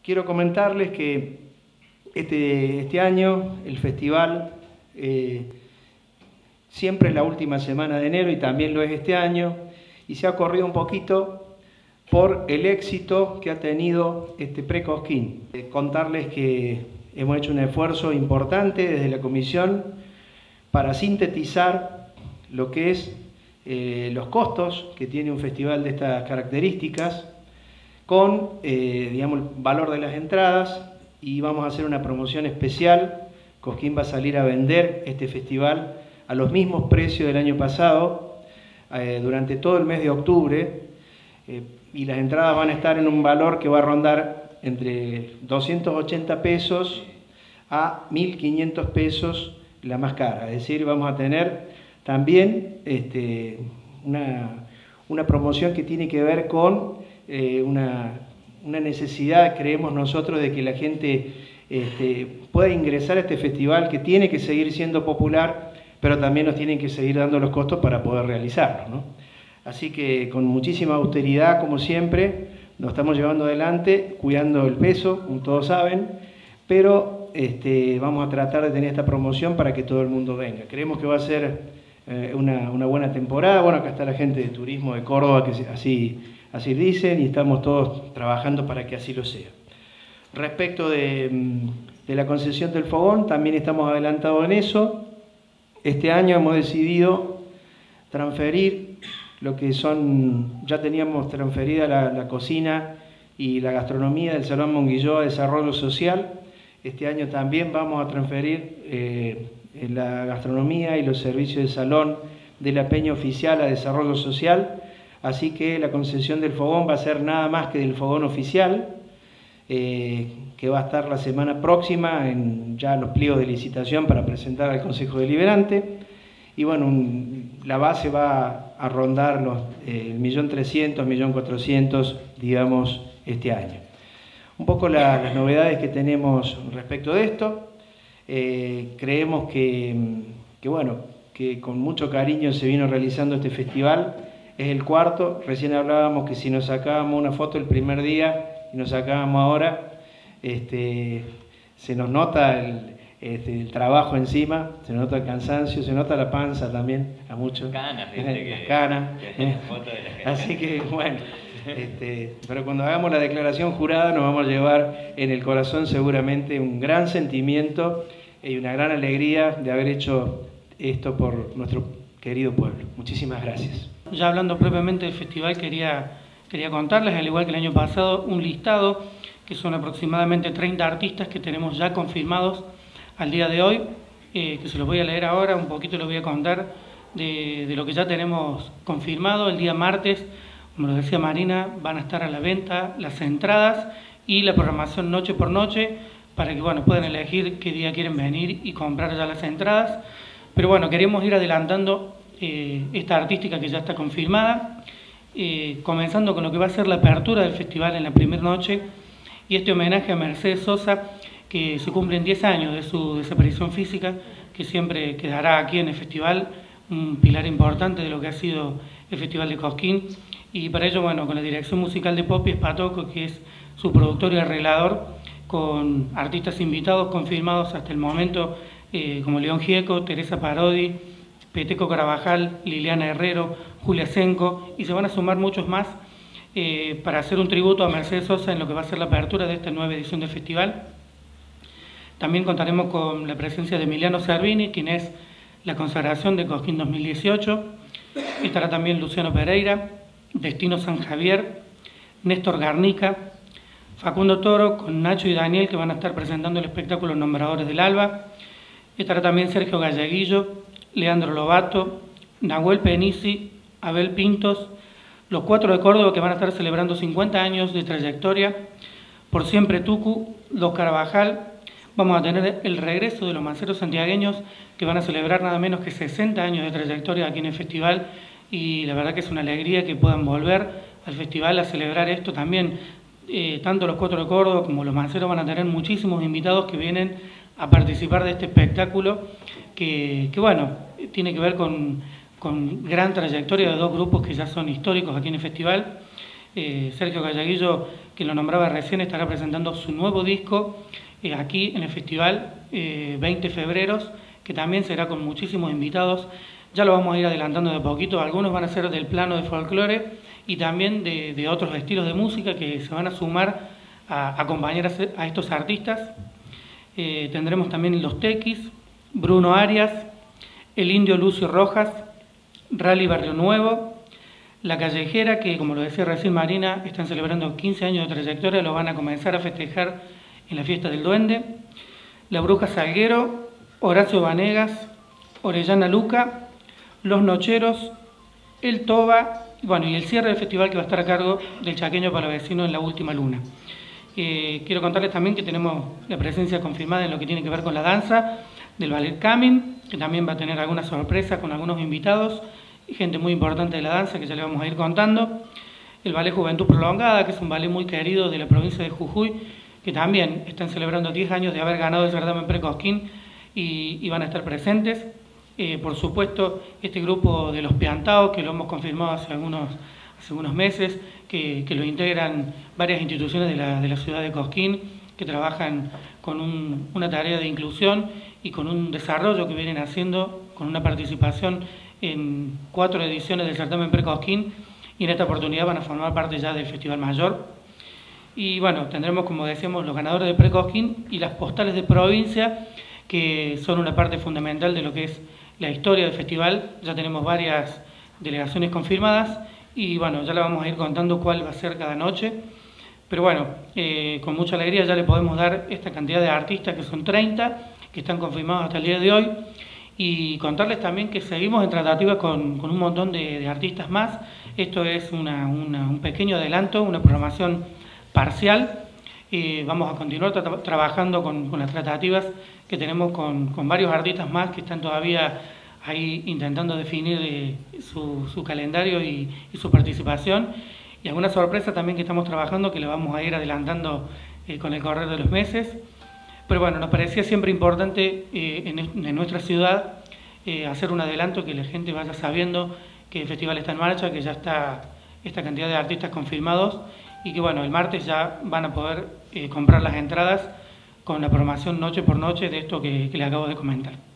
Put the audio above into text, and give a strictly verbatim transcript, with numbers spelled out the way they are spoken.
quiero comentarles que este, este año el festival eh, siempre es la última semana de enero y también lo es este año, y se ha corrido un poquito por el éxito que ha tenido este pre-Cosquín. Eh, contarles que hemos hecho un esfuerzo importante desde la comisión para sintetizar lo que es eh, los costos que tiene un festival de estas características con eh, digamos, el valor de las entradas, y vamos a hacer una promoción especial. Cosquín va a salir a vender este festival a los mismos precios del año pasado eh, durante todo el mes de octubre, eh, y las entradas van a estar en un valor que va a rondar entre doscientos ochenta pesos a mil quinientos pesos la más cara. Es decir, vamos a tener también este, una, una promoción que tiene que ver con eh, una, una necesidad, creemos nosotros, de que la gente este, pueda ingresar a este festival, que tiene que seguir siendo popular, pero también nos tienen que seguir dando los costos para poder realizarlo, ¿no? Así que con muchísima austeridad, como siempre, nos estamos llevando adelante, cuidando el peso, como todos saben, pero este, vamos a tratar de tener esta promoción para que todo el mundo venga. Creemos que va a ser eh, una, una buena temporada. Bueno, acá está la gente de turismo de Córdoba, que así, así dicen, y estamos todos trabajando para que así lo sea. Respecto de, de la concesión del fogón, también estamos adelantados en eso. Este año hemos decidido transferir lo que son, ya teníamos transferida la, la cocina y la gastronomía del Salón Monguilló a Desarrollo Social. Este año también vamos a transferir eh, la gastronomía y los servicios del salón de la Peña Oficial a Desarrollo Social, así que la concesión del fogón va a ser nada más que del fogón oficial, eh, que va a estar la semana próxima en ya los pliegos de licitación para presentar al Consejo Deliberante. Y bueno, un, la base va a rondar los eh, el millón trescientos, millón cuatrocientos, digamos, este año. Un poco la, las novedades que tenemos respecto de esto. Eh, creemos que, que, bueno, que con mucho cariño se vino realizando este festival. Es el cuarto. Recién hablábamos que si nos sacábamos una foto el primer día y nos sacábamos ahora, este, se nos nota el, este, el trabajo encima, se nota el cansancio, se nota la panza también a muchos. Canas, eh, ¿viste? Las que, canas. que Eh. foto de la gente. Así que bueno, este, pero cuando hagamos la declaración jurada nos vamos a llevar en el corazón seguramente un gran sentimiento y una gran alegría de haber hecho esto por nuestro querido pueblo. Muchísimas gracias. Ya hablando propiamente del festival, quería, quería contarles, al igual que el año pasado, un listado que son aproximadamente treinta artistas que tenemos ya confirmados al día de hoy, eh, que se los voy a leer ahora, un poquito les voy a contar de, de lo que ya tenemos confirmado. El día martes, como lo decía Marina, van a estar a la venta las entradas y la programación noche por noche, para que bueno, puedan elegir qué día quieren venir y comprar ya las entradas. Pero bueno, queremos ir adelantando eh, esta artística que ya está confirmada, eh, comenzando con lo que va a ser la apertura del festival en la primera noche, y este homenaje a Mercedes Sosa, que se cumplen diez años de su desaparición física, que siempre quedará aquí en el festival, un pilar importante de lo que ha sido el Festival de Cosquín. Y para ello, bueno, con la dirección musical de Popi Espatoco, que es su productor y arreglador, con artistas invitados confirmados hasta el momento, eh, como León Gieco, Teresa Parodi, Peteco Carabajal, Liliana Herrero, Julia Senco, y se van a sumar muchos más eh, para hacer un tributo a Mercedes Sosa en lo que va a ser la apertura de esta nueva edición del festival. También contaremos con la presencia de Emiliano Servini, quien es la consagración de Cosquín dos mil dieciocho. Estará también Luciano Pereira, Destino San Javier, Néstor Garnica, Facundo Toro con Nacho y Daniel, que van a estar presentando el espectáculo Nombradores del Alba. Estará también Sergio Galleguillo, Leandro Lobato, Nahuel Penisi, Abel Pintos, los cuatro de Córdoba, que van a estar celebrando cincuenta años de trayectoria, Por Siempre Tucu, Los Carabajal. Vamos a tener el regreso de los manceros santiagueños, que van a celebrar nada menos que sesenta años de trayectoria aquí en el festival, y la verdad que es una alegría que puedan volver al festival a celebrar esto también. Eh, tanto los cuatro de Córdoba como los manceros van a tener muchísimos invitados que vienen a participar de este espectáculo, que, que bueno, tiene que ver con, con gran trayectoria de dos grupos que ya son históricos aquí en el festival. Eh, Sergio Galleguillo que lo nombraba recién, estará presentando su nuevo disco eh, aquí en el festival eh, veinte Febreros, que también será con muchísimos invitados. Ya lo vamos a ir adelantando de poquito, algunos van a ser del plano de folclore y también de, de otros estilos de música que se van a sumar a acompañar a, a estos artistas. Eh, tendremos también Los Tequis, Bruno Arias, el Indio Lucio Rojas, Rally Barrio Nuevo, La Callejera, que como lo decía recién Marina, están celebrando quince años de trayectoria, lo van a comenzar a festejar en la fiesta del Duende, La Bruja Salguero, Horacio Vanegas, Orellana Luca, Los Nocheros, El Toba, bueno, y el cierre del festival que va a estar a cargo del Chaqueño Palavecino en La Última Luna. Eh, quiero contarles también que tenemos la presencia confirmada en lo que tiene que ver con la danza del Ballet Camin, que también va a tener algunas sorpresas con algunos invitados y gente muy importante de la danza que ya le vamos a ir contando. El Ballet Juventud Prolongada, que es un ballet muy querido de la provincia de Jujuy, que también están celebrando diez años de haber ganado el certamen Pre-Cosquín y, y van a estar presentes. Eh, por supuesto, este grupo de Los Piantaos, que lo hemos confirmado hace algunos, hace algunos meses, que, que lo integran varias instituciones de la, de la ciudad de Cosquín, que trabajan con un, una tarea de inclusión y con un desarrollo que vienen haciendo, con una participación en cuatro ediciones del certamen Pre-Cosquín, y en esta oportunidad van a formar parte ya del Festival Mayor. Y bueno, tendremos, como decíamos, los ganadores de Pre-Cosquín y las postales de provincia, que son una parte fundamental de lo que es la historia del festival. Ya tenemos varias delegaciones confirmadas y bueno, ya le vamos a ir contando cuál va a ser cada noche. Pero bueno, eh, con mucha alegría ya le podemos dar esta cantidad de artistas, que son treinta, que están confirmados hasta el día de hoy, y contarles también que seguimos en tratativas con, con un montón de, de artistas más. Esto es una, una, un pequeño adelanto, una programación parcial. Eh, vamos a continuar tra trabajando con, con las tratativas que tenemos con, con varios artistas más que están todavía ahí intentando definir eh, su, su calendario y, y su participación, y alguna sorpresa también que estamos trabajando que le vamos a ir adelantando eh, con el correr de los meses. Pero bueno, nos parecía siempre importante eh, en, en nuestra ciudad eh, hacer un adelanto, que la gente vaya sabiendo que el festival está en marcha, que ya está esta cantidad de artistas confirmados, y que bueno, el martes ya van a poder eh, comprar las entradas con la programación noche por noche de esto que, que les acabo de comentar.